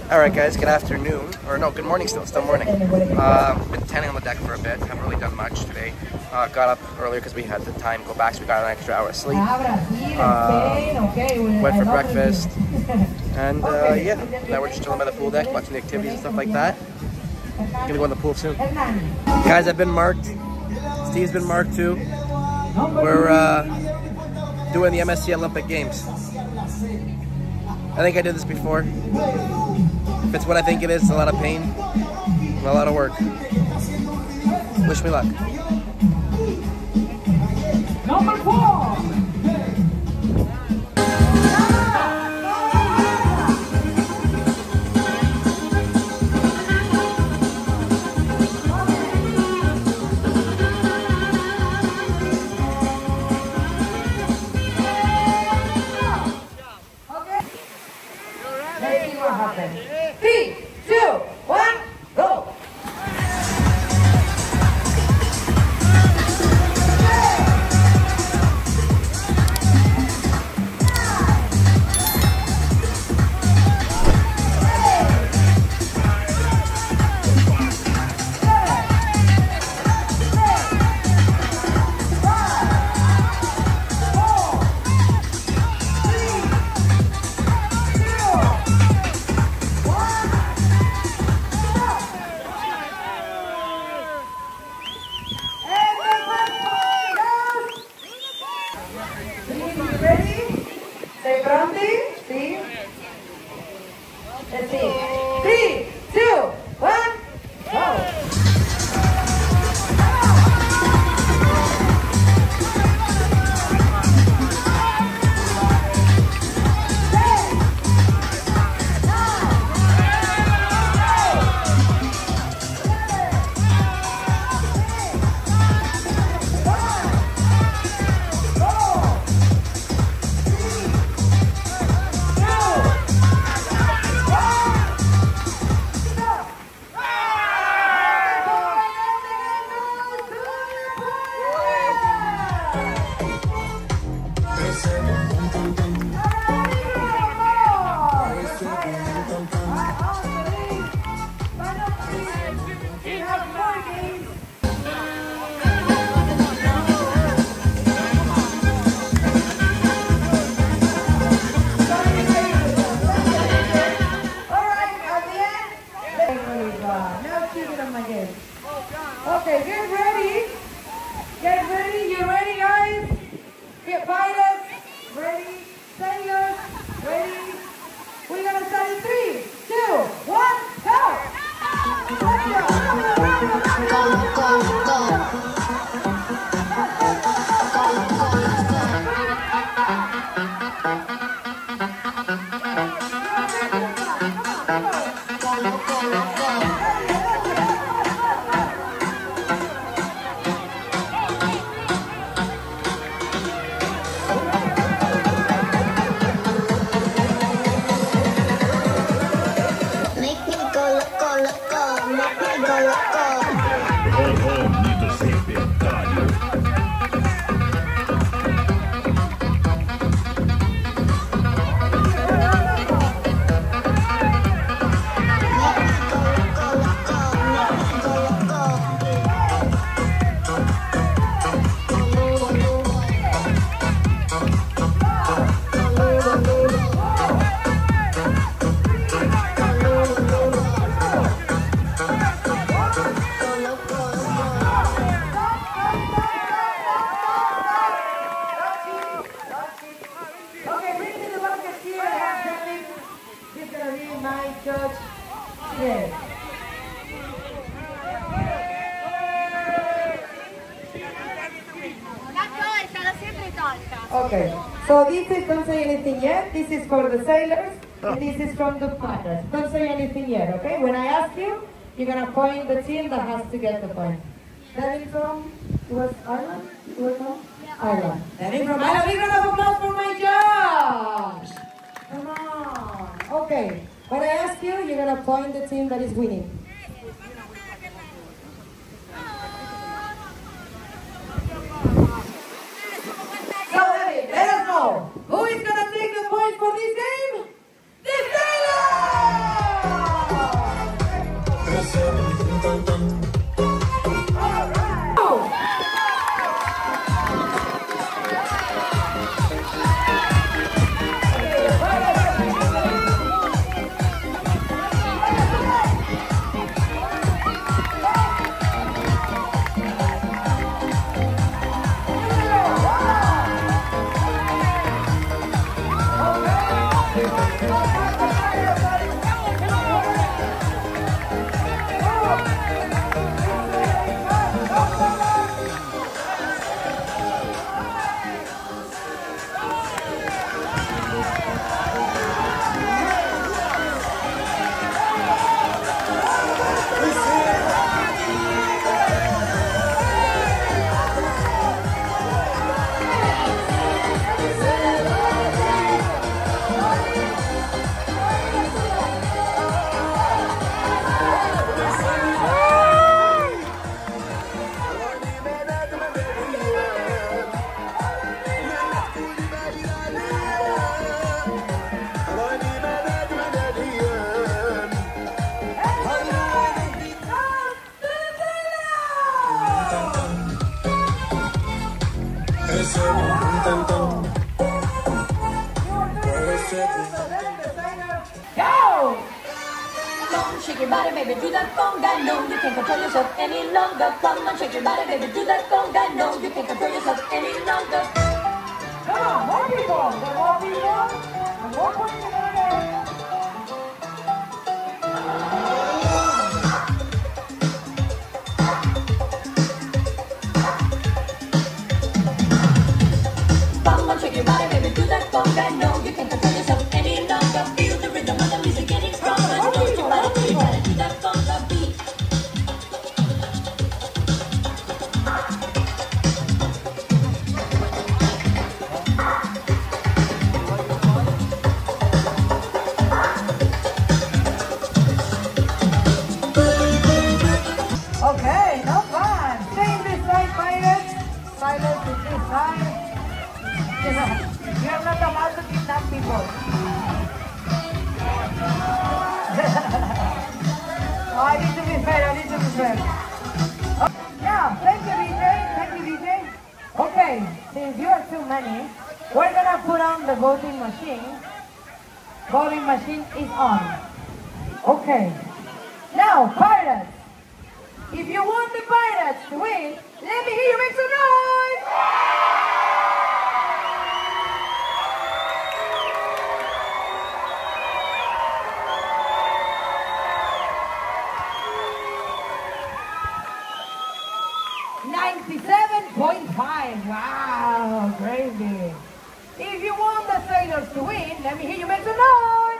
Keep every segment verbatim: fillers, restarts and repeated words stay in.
Alright guys, good afternoon, or no, good morning still, still morning. Uh, been tanning on the deck for a bit, haven't really done much today. Uh, got up earlier because we had the time to go back, so we got an extra hour of sleep. Uh, went for breakfast, and uh, yeah, now we're just chilling by the pool deck, watching the activities and stuff like that. Gonna go in the pool soon. Guys, I've been marked, Steve's been marked too. We're uh, doing the M S C Olympic Games. I think I did this before. If it's what I think it is, it's a lot of pain and a lot of work. Wish me luck. Number four. Let's see what happens. Three, two, one, go! Ready? Stay pronti? Sì. Let's see. Three, two, one, go! Okay, get ready. Get ready. You ready, guys? Get pilots. Ready. Sailors. Ready. We're going to start in three, two, one, go. Go, go, go. Judge today. Okay, so this is, don't say anything yet. This is for the sailors, and this is from the pilots. Don't say anything yet, okay? When I ask you, you're gonna point the team that has to get the point. That is from, it was Ireland? It was from? Yeah. Ireland. That is from Ireland. Big round of applause for my judge! Come on. Okay. When I ask you, you're going to point the team that is winning. So, David, let us know. Who is going to take the point for this game? The Sailors! Go! Come on, shake your body, baby, do that conga. No, you can't control yourself any longer. Come on, shake your body, baby, do that conga. No, you can't control yourself any longer. Come on, more people. There are more people. And more points to go there. Come on, shake your body, baby, do that conga. No, you can't control yourself any longer. Feel the rhythm of the music getting stronger. Don't your body, do your body, do that conga beat. Okay, no fun. Stay in this side, Pirates. Silence in this side. You're not allowed to kidnap people. Oh, I need to be fair, I need to be fair. Oh, yeah, thank you, D J. Thank you, D J. Okay, since you are too many, we're gonna put on the voting machine. Voting machine is on. Okay. Now, Pirates. If you want the Pirates to win, let me hear you make some noise! ninety-seven point five, wow, crazy. If you want the Sailors to win, let me hear you make some noise!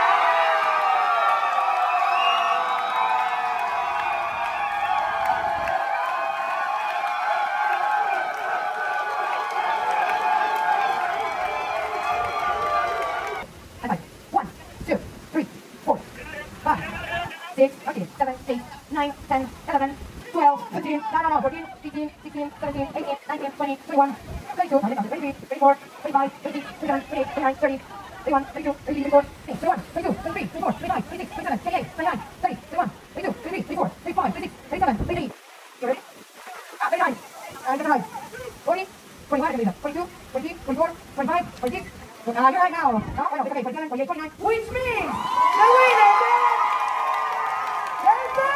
One, two, three, four, five, six, okay, seven, eight, nine, ten, eleven, twelve, thirteen, no, no, no, fourteen, fifteen, sixteen, seventeen, eighteen, nineteen, twenty, twenty-one, twenty-two, twenty-three, twenty-four, twenty-five, twenty-six, twenty-seven, twenty-eight, twenty-nine, thirty, thirty-one, thirty-two, thirty-three, thirty-four, thirty-one, thirty-two, thirty-three, thirty-four, thirty-five, thirty-six, thirty-seven, thirty-eight, thirty-nine, thirty, thirty-one, thirty-two, thirty-three, thirty-four, thirty-five, thirty-six, thirty-seven, thirty-eight, you ready? Ah, thirty-nine, and thirty-nine, forty, forty-one, forty-two, forty-three, forty-four, forty-five, forty-six, uh, you're right now. No, wait, okay, forty-seven, forty-eight, forty-nine, which means the winner is the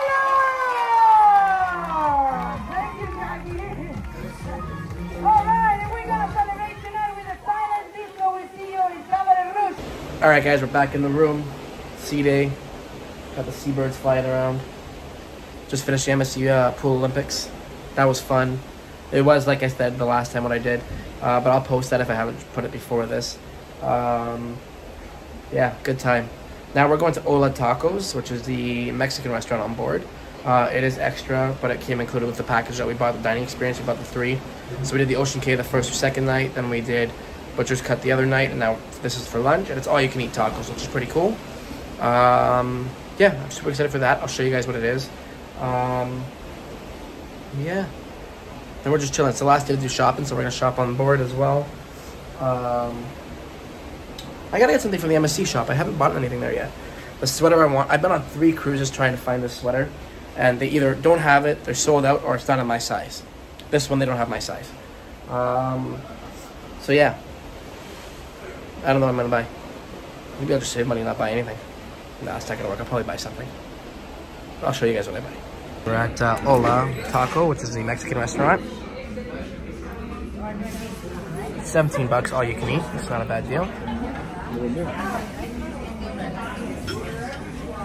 Sailors! Thank you, Jackie. All right, and we're gonna celebrate tonight with a silent disco. We see you in Cabaret Rouge. All right, guys, we're back in the room. Sea day. Got the seabirds flying around. Just finished the M S C uh, Pool Olympics. That was fun. It was, like I said, the last time what I did. Uh, but I'll post that if I haven't put it before this. Um, yeah, good time. Now we're going to Ola Tacos, which is the Mexican restaurant on board. Uh, it is extra, but it came included with the package that we bought, the dining experience. We bought the three. So we did the Ocean Cave the first or second night, then we did Butcher's Cut the other night, and now this is for lunch, and it's all you can eat tacos, which is pretty cool. Um, yeah, I'm super excited for that. I'll show you guys what it is. Um, yeah. Then we're just chilling. It's the last day to do shopping, so we're going to shop on board as well. Um, I got to get something from the M S C shop. I haven't bought anything there yet. The sweater I want, I've been on three cruises trying to find this sweater, and they either don't have it, they're sold out, or it's not in my size. This one, they don't have my size. Um, so yeah. I don't know what I'm going to buy. Maybe I'll just save money and not buy anything. Nah, it's not going to work. I'll probably buy something. I'll show you guys what I buy. We're at uh, Ola Taco, which is the Mexican restaurant. seventeen bucks all you can eat. It's not a bad deal.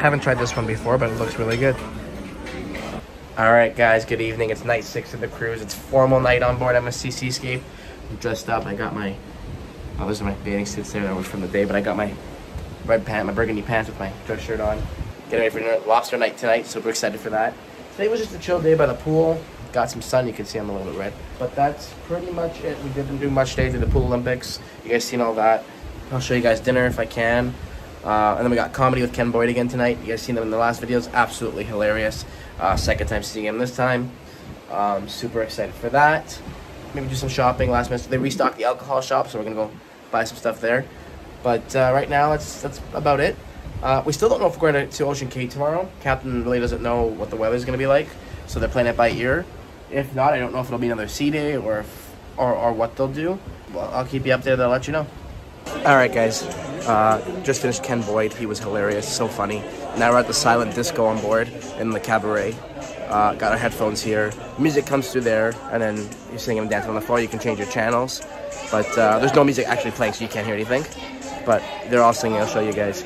Haven't tried this one before, but it looks really good. All right, guys, good evening. It's night six of the cruise. It's formal night on board M S C Seascape. I'm dressed up. I got my, oh, those are my bathing suits there. That was from the day, but I got my red pant, my burgundy pants with my dress shirt on. Getting ready for dinner. Lobster night tonight, super excited for that. Today was just a chill day by the pool. Got some sun. You can see I'm a little bit red. But that's pretty much it. We didn't do much today. Did the Pool Olympics. You guys seen all that. I'll show you guys dinner if I can. Uh, and then we got comedy with Ken Boyd again tonight. You guys seen them in the last videos. Absolutely hilarious. Uh, second time seeing him this time. Um, super excited for that. Maybe do some shopping last minute. They restocked the alcohol shop, so we're going to go buy some stuff there. But uh, right now, that's, that's about it. Uh, we still don't know if we're going to Ocean Cay tomorrow. Captain really doesn't know what the weather's going to be like, so they're playing it by ear. If not, I don't know if it'll be another sea day or, if, or, or what they'll do. Well, I'll keep you updated. I'll let you know. All right, guys. Uh, just finished Ken Boyd. He was hilarious, so funny. Now we're at the silent disco on board in the cabaret. Uh, got our headphones here. Music comes through there, and then you're singing and dancing on the floor. You can change your channels, but uh, there's no music actually playing, so you can't hear anything. But they're all singing. I'll show you guys.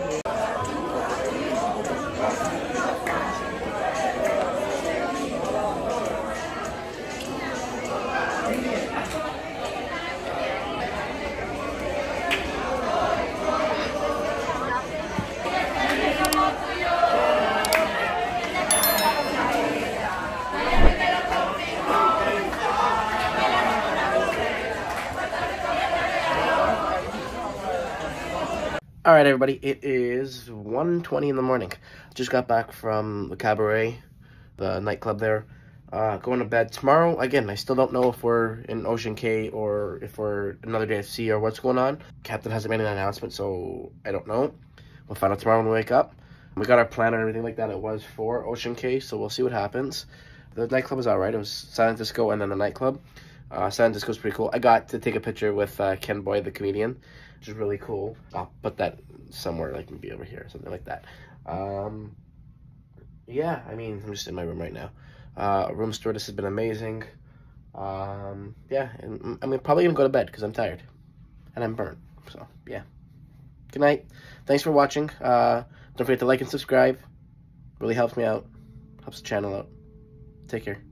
All right, everybody, it is one twenty in the morning. Just got back from the cabaret, the nightclub there. Uh, going to bed tomorrow. Again, I still don't know if we're in Ocean Cay or if we're another day at sea or what's going on. Captain hasn't made an announcement, so I don't know. We'll find out tomorrow when we wake up. We got our plan and everything like that. It was for Ocean Cay, so we'll see what happens. The nightclub was all right. It was silent disco and then the nightclub. Uh, silent disco was pretty cool. I got to take a picture with uh, Ken Boyd, the comedian, which is really cool. I'll put that somewhere, like maybe over here, something like that. Um, yeah, I mean, I'm just in my room right now. Uh, room stewardess has been amazing. Um, yeah, and I'm probably gonna go to bed because I'm tired and I'm burnt. So yeah, good night. Thanks for watching. Uh, don't forget to like and subscribe. Really helps me out. Helps the channel out. Take care.